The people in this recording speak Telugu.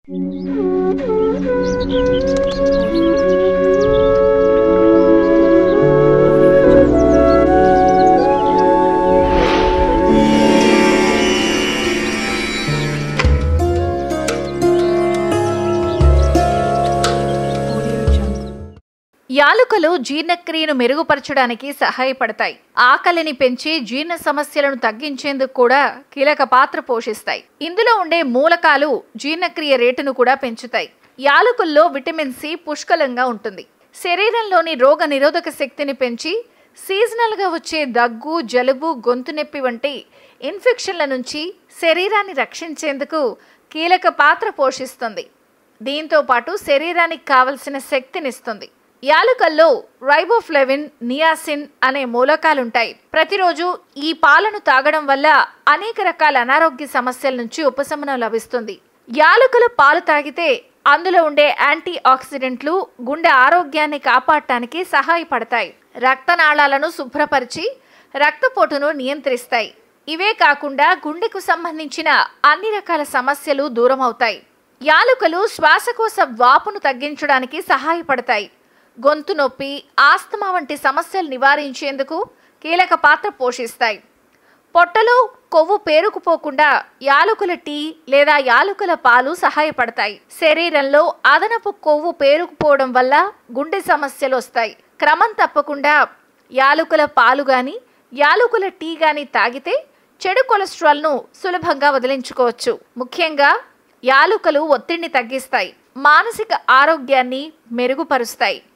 యాలుకలు జీర్ణక్రియను మెరుగుపరచడానికి సహాయపడతాయి. ఆకలిని పెంచి జీర్ణ సమస్యలను తగ్గించేందుకు కూడా కీలక పాత్ర పోషిస్తాయి. ఇందులో ఉండే మూలకాలు జీర్ణక్రియ రేటును కూడా పెంచుతాయి. యాలకుల్లో విటమిన్ సి పుష్కలంగా ఉంటుంది. శరీరంలోని రోగ నిరోధక శక్తిని పెంచి సీజనల్గా వచ్చే దగ్గు, జలుబు, గొంతు నొప్పి వంటి ఇన్ఫెక్షన్ల నుంచి శరీరాన్ని రక్షించేందుకు కీలక పాత్ర పోషిస్తుంది. దీంతో పాటు శరీరానికి కావలసిన శక్తినిస్తుంది. యాలకుల్లో రైబోఫ్లేవిన్, నియాసిన్ అనే మూలకాలుంటాయి. ప్రతిరోజు ఈ పాలను తాగడం వల్ల అనేక రకాల అనారోగ్య సమస్యల నుంచి ఉపశమనం లభిస్తుంది. యాలకుల పాలు తాగితే అందులో ఉండే యాంటీ ఆక్సిడెంట్లు గుండె ఆరోగ్యాన్ని కాపాడటానికి సహాయపడతాయి. రక్తనాళాలను శుభ్రపరిచి రక్తపోటును నియంత్రిస్తాయి. ఇవే కాకుండా గుండెకు సంబంధించిన అన్ని రకాల సమస్యలు దూరం అవుతాయి. యాలకులు శ్వాసకోశ వాపును తగ్గించడానికి సహాయపడతాయి. గొంతు నొప్పి, ఆస్తమా వంటి సమస్యలు నివారించేందుకు కీలక పాత్ర పోషిస్తాయి. పొట్టలో కొవ్వు పేరుకుపోకుండా యాలకుల టీ లేదా యాలకుల పాలు సహాయపడతాయి. శరీరంలో అదనపు కొవ్వు పేరుకుపోవడం వల్ల గుండె సమస్యలు వస్తాయి. క్రమం తప్పకుండా యాలకుల పాలు గాని యాలకుల టీ గాని తాగితే చెడు కొలెస్ట్రాల్ను సులభంగా వదిలించుకోవచ్చు. ముఖ్యంగా యాలకులు ఒత్తిడిని తగ్గిస్తాయి, మానసిక ఆరోగ్యాన్ని మెరుగుపరుస్తాయి.